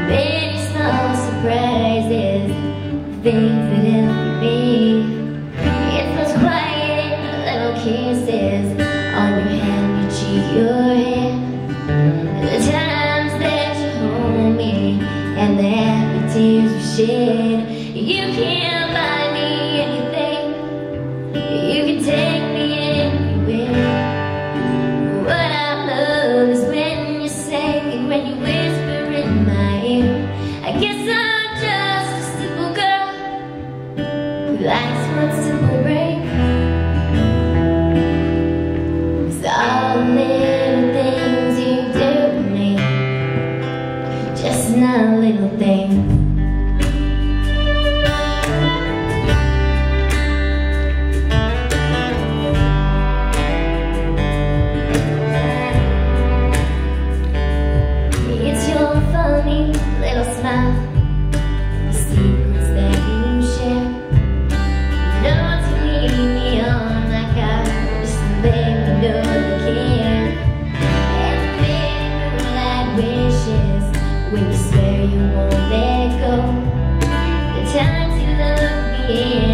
Many small surprises, things that help me. It's those quiet little kisses on your hand, your cheek, your hair. The times that you hold me and the happy tears we shed. You can't buy me anything, you can take me anywhere. What I love is when you sing, when you whisper in my ear. I guess I'm just a simple girl who likes one simple break. 'Cause all the little things you do to me, just not little things. Little smile, the secrets that you share. You know to lead me on like I just baby, know you care. And fading moonlight wishes when you swear you won't let go. The times you look me in